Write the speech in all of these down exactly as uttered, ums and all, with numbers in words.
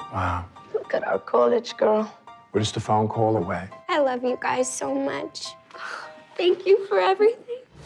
Wow. Look at our college girl. We're just a phone call away. I love you guys so much. Thank you for everything.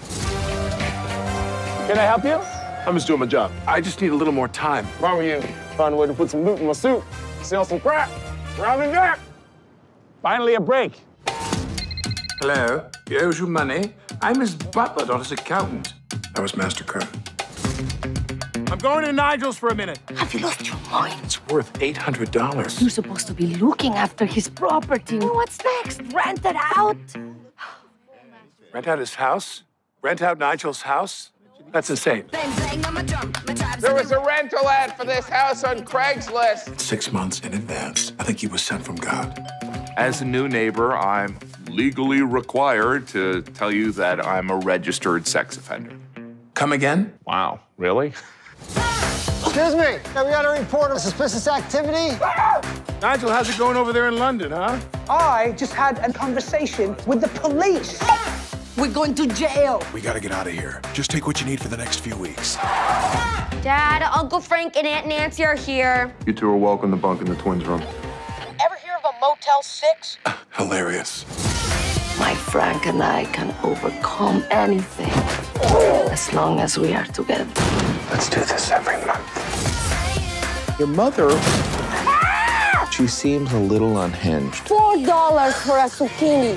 Can I help you? I'm just doing my job. I just need a little more time. Why were you find a way to put some loot in my suit? Sell some crap. Round and back. Finally a break. Hello? He owes you money? I'm his butler, not his accountant. That was MasterCard. I'm going to Nigel's for a minute. Have you lost your mind? It's worth eight hundred dollars. You're supposed to be looking after his property. What's next? Rent it out? Rent out his house? Rent out Nigel's house? That's insane. There was a rental ad for this house on Craigslist. Six months in advance. I think he was sent from God. As a new neighbor, I'm legally required to tell you that I'm a registered sex offender. Come again? Wow, really? Excuse me, have we got a report of suspicious activity? Nigel, how's it going over there in London, huh? I just had a conversation with the police. We're going to jail. We gotta get out of here. Just take what you need for the next few weeks. Dad, Uncle Frank, and Aunt Nancy are here. You two are welcome to bunk in the twins' room. Ever hear of a Motel six? Hilarious. My Frank and I can overcome anything as long as we are together. Let's do this every month. Your mother, she seems a little unhinged. Four dollars for a zucchini.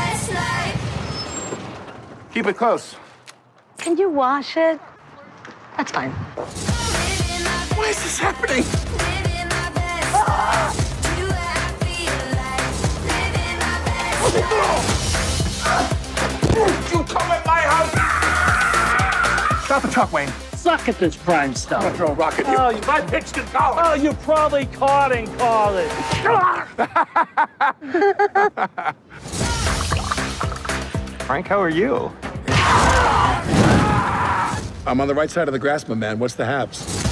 Keep it close. Can you wash it? That's fine. Why is this happening? You come at my house! Stop the truck, Wayne. Suck at this crime I'm stuff. gonna throw a rock at you. Oh, you I pitched in college. Oh, you probably caught in college. Frank, how are you? I'm on the right side of the grass, my man. What's the haps?